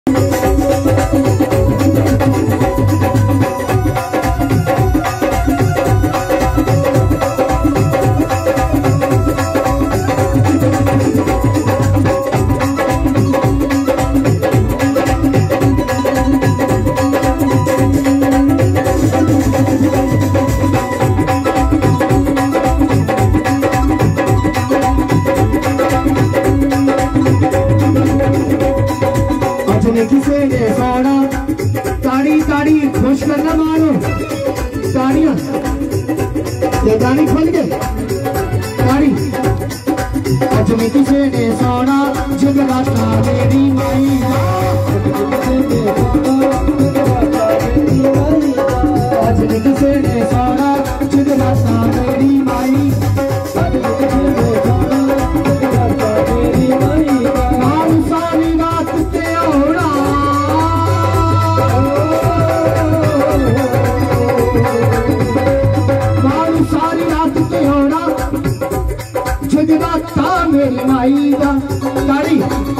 किसे ने सोना ताड़ी ताड़ी खुश करना मारो ताड़ियां ये गानी खोल के ताड़ी आज में किसे ने सोना जगराता मेरी माई आज में किसे ने सोना जगराता मेरी माई सारी रात ते ओड़ा सारी रात ते ओड़ा जगराता मेरी माई दा ताड़ी